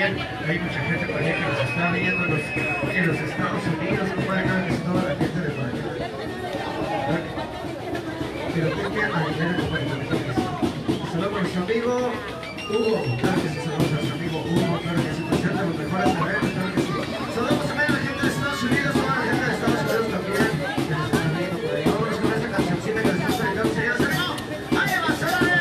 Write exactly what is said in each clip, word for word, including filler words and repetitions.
también hay mucha gente por ahí que nos está viendo en los, en los Estados Unidos, compadre, claro que es toda la gente de por aquí. Pero que queda a nivel de compadre, saludos a nuestro amigo Hugo, claro que sí, saludos a nuestro amigo Hugo, claro que sí, presenta los mejores terrenos, claro que sí. Saludos también a la gente de Estados Unidos, a la gente de Estados Unidos también, que nos están viendo por ahí. Vámonos con esta cancioncita que les gusta dedicar, señores. ¡Ánimo! ¡Ánimo, sale!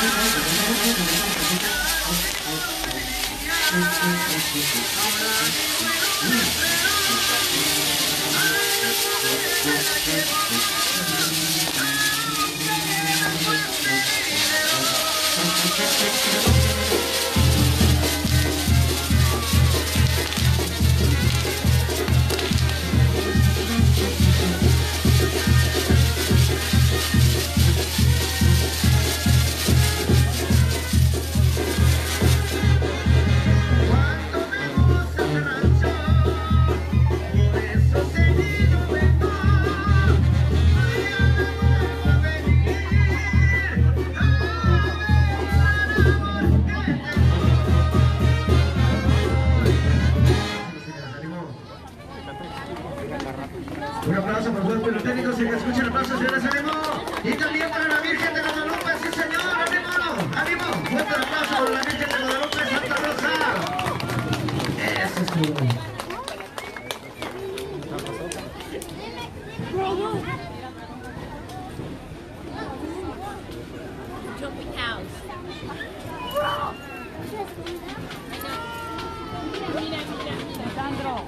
Un aplauso por todos los técnicos y que escuchen el aplauso, señores, ánimo. Y también para la Virgen de Guadalupe, sí señor, ánimo, ánimo. Fuerte el aplauso por la Virgen de Guadalupe, Santa Rosa. Eso es todo. Jumping house. Mira, mira, mira, Sandro.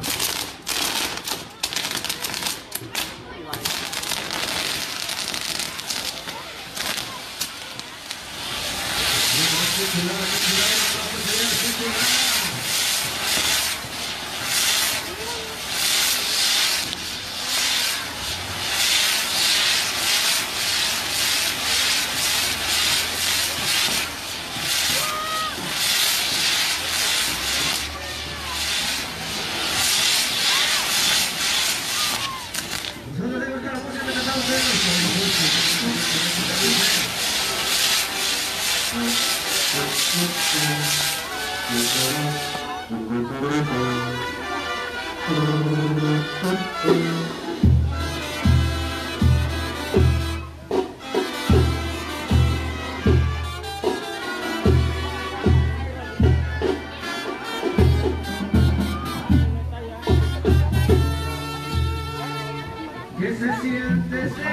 ¿Qué se siente ser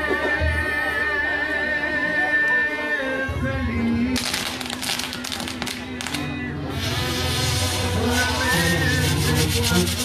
feliz? Solamente